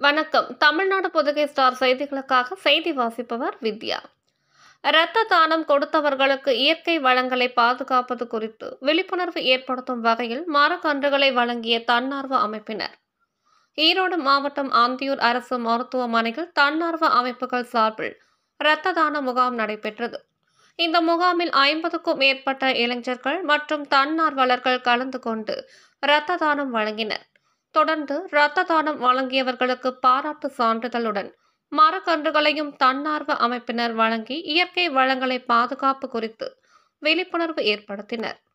வணக்கம். தமிழ்நாடு புதுகை ஸ்டார் செய்திகளுக்காக செய்தி வாசிப்பவர் வித்யா. இரத்த தானம் கொடுத்தவர்களுக்கு இயற்கை வளங்களை பாதுகாப்பது குறித்து விழிப்புணர்வு ஏற்படுத்தும் வகையில் மரக்கன்றுகளை வழங்கிய தன்னார்வ அமைப்பினர். ஈரோடு மாவட்டம் அந்தியூர் அரசு மருத்துவமனையில் தன்னார்வ அமைப்புகள் சார்பில் இரத்த தான முகாம் நடைபெற்றது. இந்த முகாமில் 50க்கும் மேற்பட்ட இளைஞர்கள் மற்றும் தன்னார்வலர்கள் கலந்து கொண்டு இரத்த தானம் வழங்கினர். தொடர்ந்து இரத்த தானம் வழங்கியவர்களுக்கு பாராட்டு சான்றிதழுடன் மரக்கன்றுகளையும் தன்னார்வ அமைப்பினர் வழங்கி இயற்கை வளங்களை பாதுகாப்பு குறித்து விழிப்புணர்வு ஏற்படுத்தினர்.